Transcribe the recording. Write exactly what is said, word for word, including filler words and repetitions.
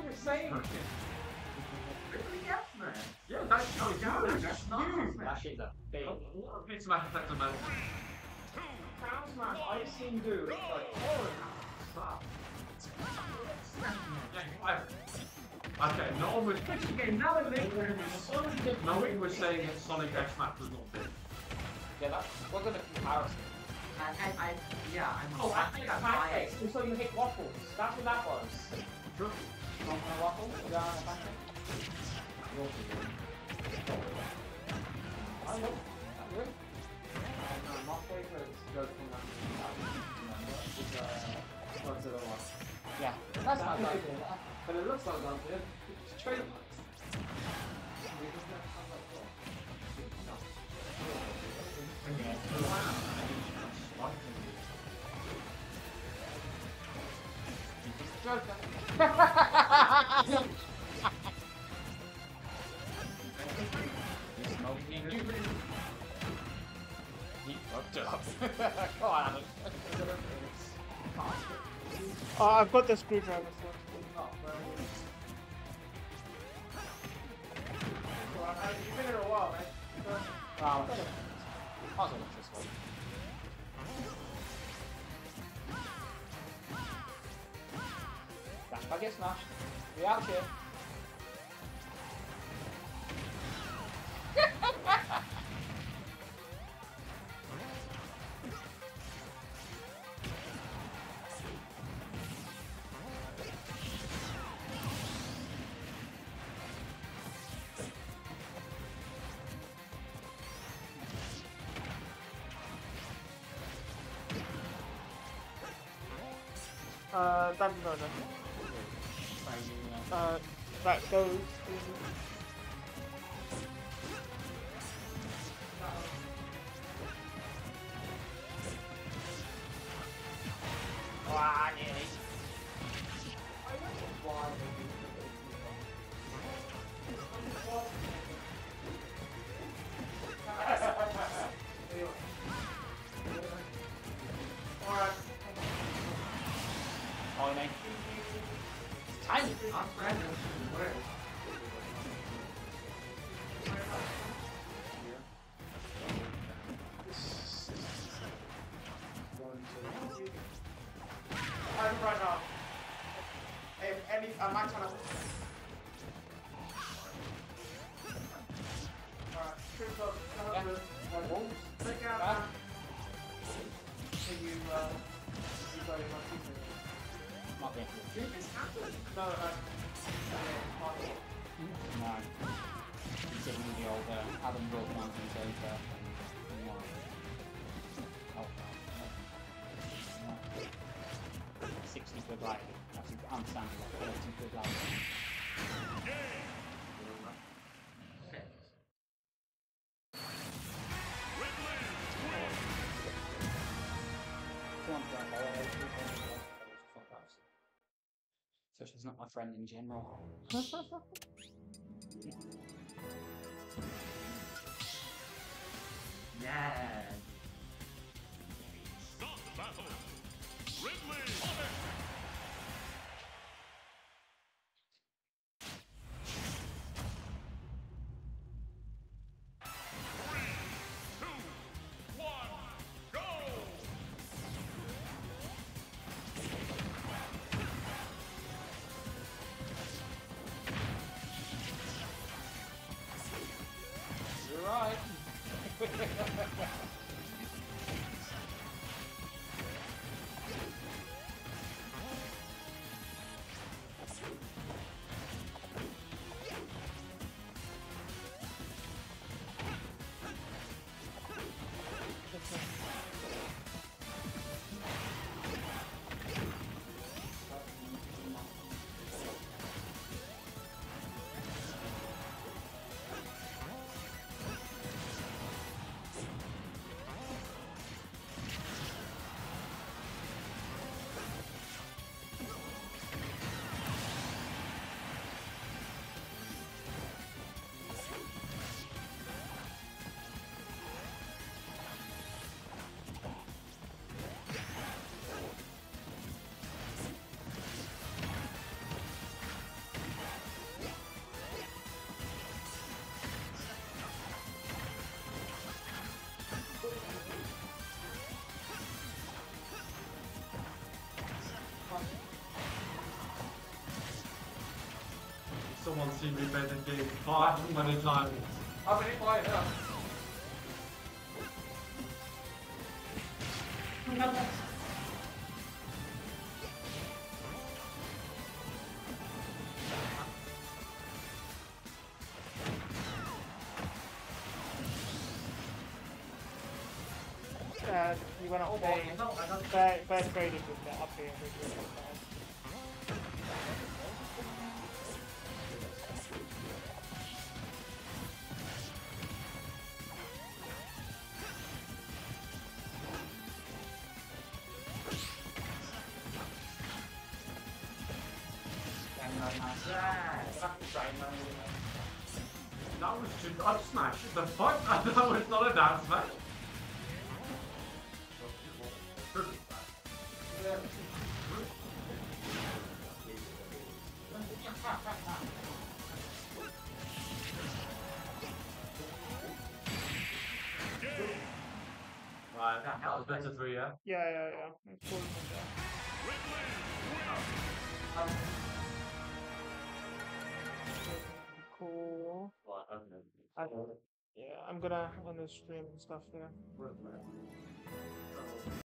we're saying. Ridley gets me. Yeah, that's not you. That's not you. That shit's a big. It's my effect on my. Crown smash I've seen do. It's like, oh, stop. Okay, no one was. Okay, now that no one was saying that Sonic X Max was not big. Yeah, that wasn't a comparison. I, I, I, yeah, I'm. Oh, I think I'm pancakes. biased. So you hit waffles. That's what that was. Sure. Not a waffle? Yeah, a pancake. I know. Not really. And my favourite goes from that. Is uh, Godzilla one. Yeah, that's not bad. But it looks like Godzilla. It's trademarked. He fucked up. Come on, Adam. Oh, I've got the screwdriver. You've been here a while, man. Wow. Might as well watch this one. Dash by get smashed. We out here. Uh, that no, no. Uh, that goes to. Ah, nearly. Alright. Oh, mate. It's tiny. I'm friendly. Where? I'm right now. Hey, any, uh, Max on us. Alright, trip up, come up with my wolves. Take out, Back. so you, uh, you got your monkey. Not there. No, uh, No. He's giving me the old uh, Adam Road Mountains over. No. Oh, no. sixty quid right. That's understandable. thirty quid right. So she's not my friend in general. yeah. Stop the battle. Ridley. You're right. someone seen me play the game far too many times. How many five? Yeah. Uh, you went up there. Fair, fair trading with that up here. That was just up smash. The fuck? That was not a down smash. Right, that was better three, yeah? Yeah, yeah, yeah. It's cool. Cool. Right, okay. I, yeah, I'm gonna end the stream and stuff. Yeah.